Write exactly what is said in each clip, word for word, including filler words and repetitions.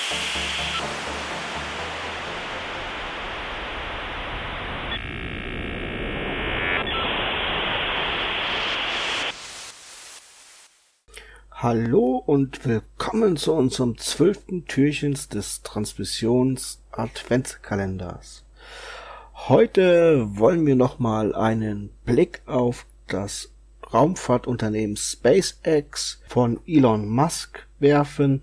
Hallo und willkommen zu unserem zwölften Türchen des Transmissions-Adventskalenders. Heute wollen wir nochmal einen Blick auf das Raumfahrtunternehmen SpaceX von Elon Musk werfen.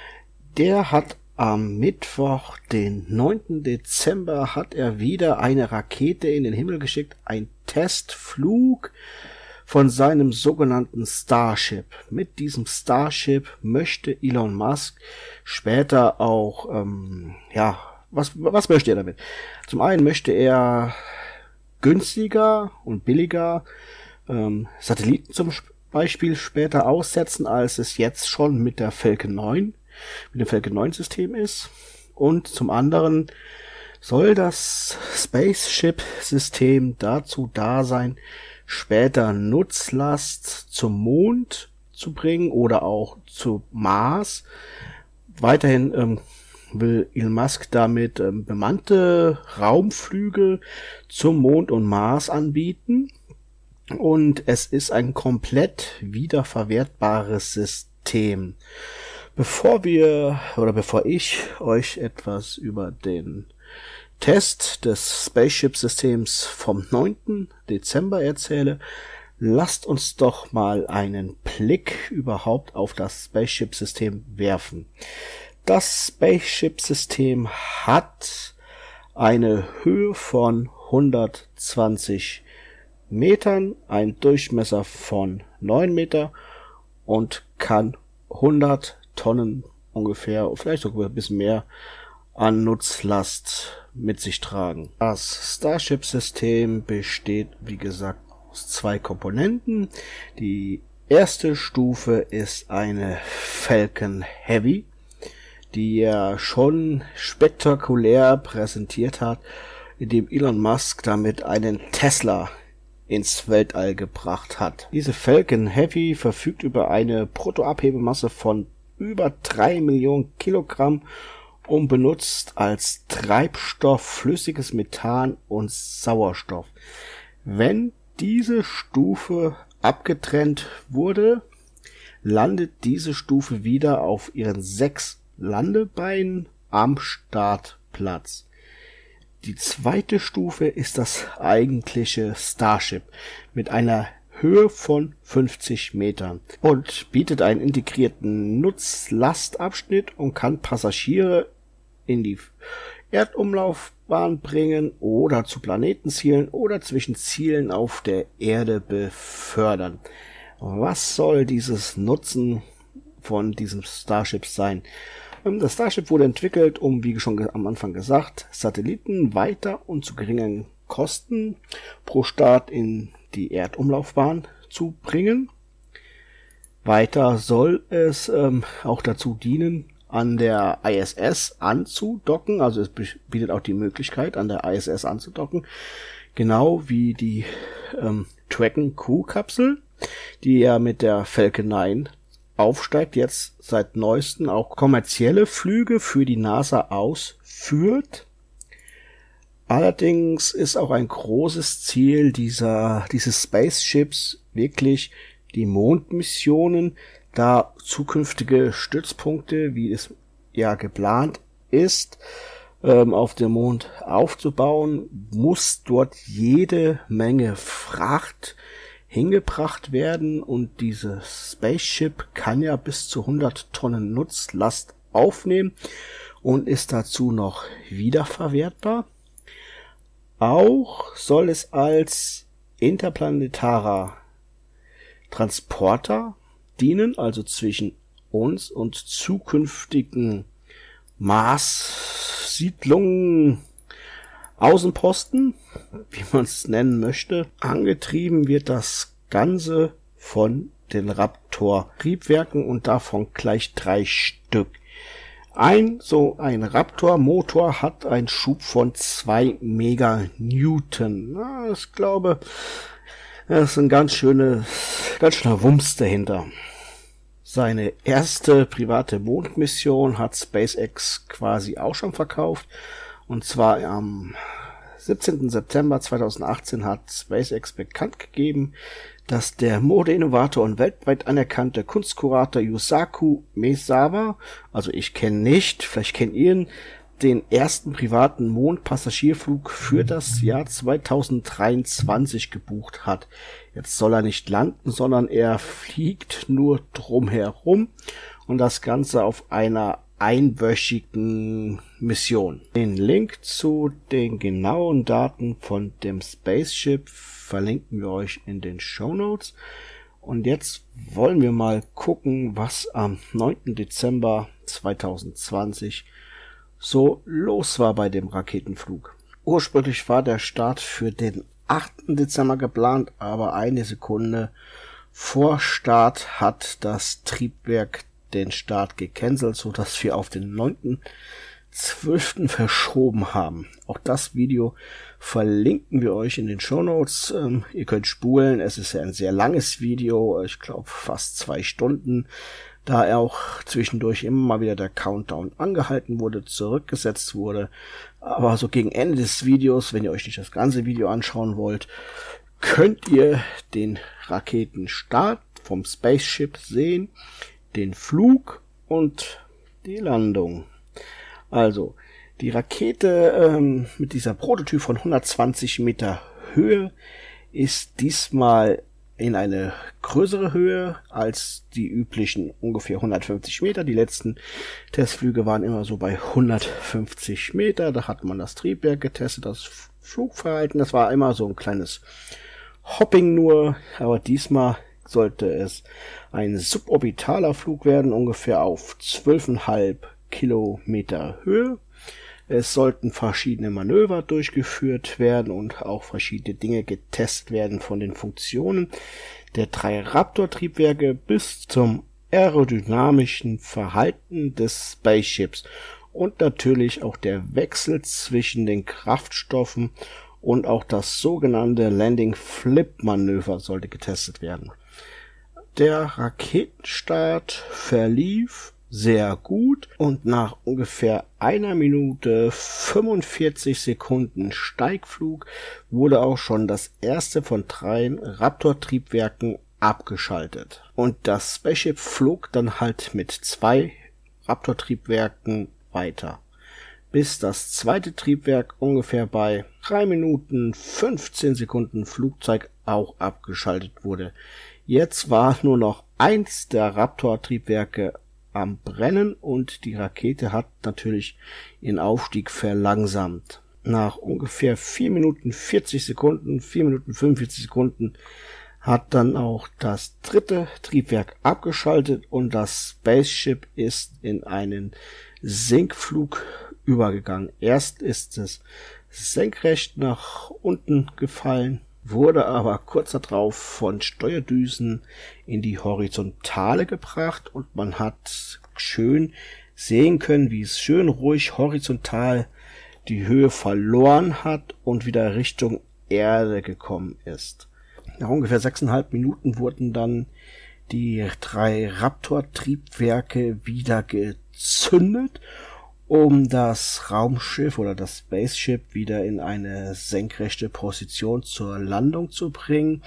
Der hat am Mittwoch, den neunten Dezember, hat er wieder eine Rakete in den Himmel geschickt, ein Testflug von seinem sogenannten Starship. Mit diesem Starship möchte Elon Musk später auch, ähm, ja, was, was möchte er damit? Zum einen möchte er günstiger und billiger ähm, Satelliten zum Beispiel später aussetzen, als es jetzt schon mit der Falcon neun, mit dem Falcon neun System ist. Und zum anderen soll das Spaceship-System dazu da sein, später Nutzlast zum Mond zu bringen oder auch zu Mars. Weiterhin ähm, will Elon Musk damit ähm, bemannte Raumflüge zum Mond und Mars anbieten. Und es ist ein komplett wiederverwertbares System. Bevor wir oder bevor ich euch etwas über den Test des Spaceship-Systems vom neunten Dezember erzähle, lasst uns doch mal einen Blick überhaupt auf das Spaceship-System werfen. Das Spaceship-System hat eine Höhe von hundertzwanzig Metern, einen Durchmesser von neun Meter und kann hundert Tonnen ungefähr, vielleicht sogar ein bisschen mehr, an Nutzlast mit sich tragen. Das Starship-System besteht, wie gesagt, aus zwei Komponenten. Die erste Stufe ist eine Falcon Heavy, die er schon spektakulär präsentiert hat, indem Elon Musk damit einen Tesla ins Weltall gebracht hat. Diese Falcon Heavy verfügt über eine Bruttoabhebemasse von über drei Millionen Kilogramm und benutzt als Treibstoff flüssiges Methan und Sauerstoff. Wenn diese Stufe abgetrennt wurde, landet diese Stufe wieder auf ihren sechs Landebeinen am Startplatz. Die zweite Stufe ist das eigentliche Starship mit einer Höhe von fünfzig Metern und bietet einen integrierten Nutzlastabschnitt und kann Passagiere in die Erdumlaufbahn bringen oder zu Planetenzielen oder zwischen Zielen auf der Erde befördern. Was soll dieses Nutzen von diesem Starship sein? Das Starship wurde entwickelt, um, wie schon am Anfang gesagt, Satelliten weiter und zu geringen Kosten pro Start in die Erdumlaufbahn zu bringen. Weiter soll es ähm, auch dazu dienen, an der I S S anzudocken, also es bietet auch die Möglichkeit, an der I S S anzudocken, genau wie die ähm, Dragon Crew-Kapsel, die ja mit der Falcon neun aufsteigt, jetzt seit neuestem auch kommerzielle Flüge für die NASA ausführt. Allerdings ist auch ein großes Ziel dieser dieses Spaceships wirklich die Mondmissionen, da zukünftige Stützpunkte, wie es ja geplant ist, ähm, auf dem Mond aufzubauen, muss dort jede Menge Fracht hingebracht werden und dieses Spaceship kann ja bis zu hundert Tonnen Nutzlast aufnehmen und ist dazu noch wiederverwertbar. Auch soll es als interplanetarer Transporter dienen, also zwischen uns und zukünftigen Mars-Siedlungen, Außenposten, wie man es nennen möchte. Angetrieben wird das Ganze von den Raptor-Triebwerken und davon gleich drei Stück. Ein so ein Raptor-Motor hat einen Schub von zwei Meganewton. Na, ich glaube, das ist ein ganz schöne, ganz schöner Wumms dahinter. Seine erste private Mondmission hat SpaceX quasi auch schon verkauft. Und zwar am siebzehnten September zweitausendachtzehn hat SpaceX bekannt gegeben, dass der Modeinnovator und weltweit anerkannte Kunstkurator Yusaku Maezawa, also ich kenne nicht, vielleicht kennt ihr ihn, den ersten privaten Mondpassagierflug für das Jahr zweitausenddreiundzwanzig gebucht hat. Jetzt soll er nicht landen, sondern er fliegt nur drumherum und das Ganze auf einer einwöchigen Mission. Den Link zu den genauen Daten von dem Spaceship verlinken wir euch in den Shownotes. Und jetzt wollen wir mal gucken, was am neunten Dezember zweitausendzwanzig so los war bei dem Raketenflug. Ursprünglich war der Start für den achten Dezember geplant, aber eine Sekunde vor Start hat das Triebwerk den Start gecancelt, so dass wir auf den neunten zwölften verschoben haben. Auch das Video verlinken wir euch in den Shownotes. Ähm, ihr könnt spulen, es ist ja ein sehr langes Video, ich glaube fast zwei Stunden, da er auch zwischendurch immer mal wieder der Countdown angehalten wurde, zurückgesetzt wurde. Aber so gegen Ende des Videos, wenn ihr euch nicht das ganze Video anschauen wollt, könnt ihr den Raketenstart vom Spaceship sehen, den Flug und die Landung. Also, die Rakete ähm, mit dieser Prototyp von hundertzwanzig Meter Höhe ist diesmal in eine größere Höhe als die üblichen ungefähr hundertfünfzig Meter. Die letzten Testflüge waren immer so bei hundertfünfzig Meter. Da hat man das Triebwerk getestet, das Flugverhalten. Das war immer so ein kleines Hopping nur, aber diesmal sollte es ein suborbitaler Flug werden, ungefähr auf zwölf Komma fünf Kilometer Höhe. Es sollten verschiedene Manöver durchgeführt werden und auch verschiedene Dinge getestet werden, von den Funktionen der drei Raptor-Triebwerke bis zum aerodynamischen Verhalten des Spaceships und natürlich auch der Wechsel zwischen den Kraftstoffen und auch das sogenannte Landing-Flip-Manöver sollte getestet werden. Der Raketenstart verlief sehr gut und nach ungefähr einer Minute fünfundvierzig Sekunden Steigflug wurde auch schon das erste von drei Raptor-Triebwerken abgeschaltet. Und das Spaceship flog dann halt mit zwei Raptor-Triebwerken weiter, bis das zweite Triebwerk ungefähr bei drei Minuten fünfzehn Sekunden Flugzeit auch abgeschaltet wurde. Jetzt war nur noch eins der Raptor-Triebwerke am Brennen und die Rakete hat natürlich ihren Aufstieg verlangsamt. Nach ungefähr vier Minuten vierzig Sekunden, vier Minuten fünfundvierzig Sekunden hat dann auch das dritte Triebwerk abgeschaltet und das Spaceship ist in einen Sinkflug übergegangen. Erst ist es senkrecht nach unten gefallen, wurde aber kurz darauf von Steuerdüsen in die Horizontale gebracht und man hat schön sehen können, wie es schön ruhig horizontal die Höhe verloren hat und wieder Richtung Erde gekommen ist. Nach ungefähr sechseinhalb Minuten wurden dann die drei Raptor-Triebwerke wieder gezündet, um das Raumschiff oder das Spaceship wieder in eine senkrechte Position zur Landung zu bringen.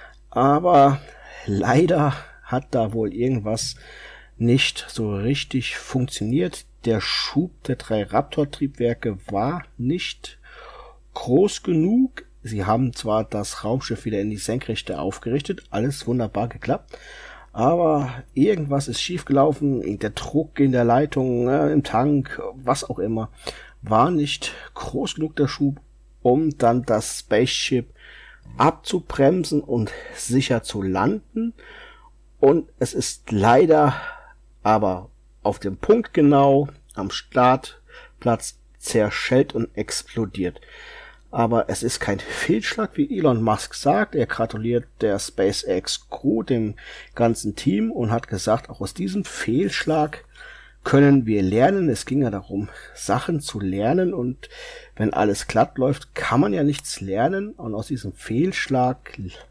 Aber leider hat da wohl irgendwas nicht so richtig funktioniert. Der Schub der drei Raptor-Triebwerke war nicht groß genug. Sie haben zwar das Raumschiff wieder in die Senkrechte aufgerichtet, alles wunderbar geklappt, aber irgendwas ist schiefgelaufen, der Druck in der Leitung, äh, im Tank, was auch immer, war nicht groß genug der Schub, um dann das Spaceship abzubremsen und sicher zu landen. Und es ist leider aber auf dem Punkt genau am Startplatz zerschellt und explodiert. Aber es ist kein Fehlschlag, wie Elon Musk sagt. Er gratuliert der SpaceX Crew, dem ganzen Team, und hat gesagt, auch aus diesem Fehlschlag können wir lernen. Es ging ja darum, Sachen zu lernen, und wenn alles glatt läuft, kann man ja nichts lernen. Und aus diesem Fehlschlag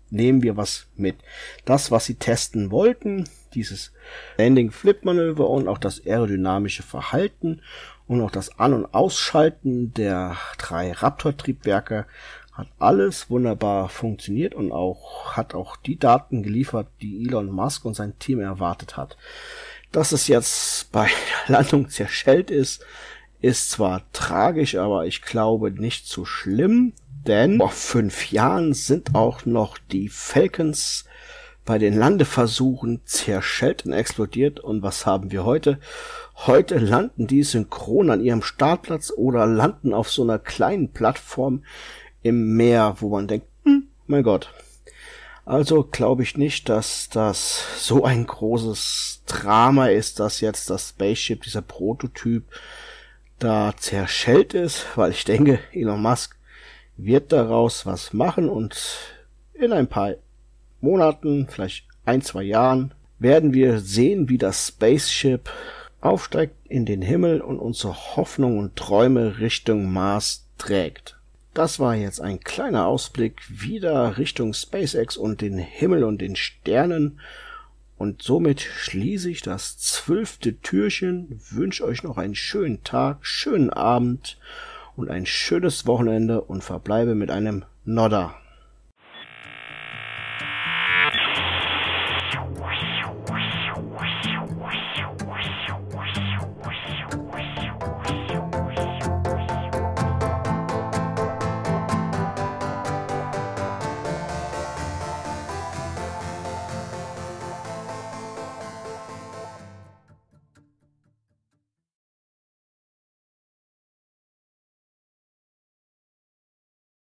nehmen wir was mit. Das, was sie testen wollten, dieses Landing-Flip-Manöver und auch das aerodynamische Verhalten und auch das An- und Ausschalten der drei Raptor-Triebwerke, hat alles wunderbar funktioniert und auch hat auch die Daten geliefert, die Elon Musk und sein Team erwartet hat. Dass es jetzt bei der Landung zerschellt ist, ist zwar tragisch, aber ich glaube nicht so schlimm, denn vor fünf Jahren sind auch noch die Falcons bei den Landeversuchen zerschellt und explodiert. Und was haben wir heute? Heute landen die synchron an ihrem Startplatz oder landen auf so einer kleinen Plattform im Meer, wo man denkt, hm, mein Gott. Also glaube ich nicht, dass das so ein großes Drama ist, dass jetzt das Spaceship, dieser Prototyp, da zerschellt ist, weil ich denke, Elon Musk wird daraus was machen und in ein paar Monaten, vielleicht ein, zwei Jahren, werden wir sehen, wie das Spaceship aufsteigt in den Himmel und unsere Hoffnung und Träume Richtung Mars trägt. Das war jetzt ein kleiner Ausblick wieder Richtung SpaceX und den Himmel und den Sternen. Und somit schließe ich das zwölfte Türchen, wünsche euch noch einen schönen Tag, schönen Abend und ein schönes Wochenende und verbleibe mit einem Nodder.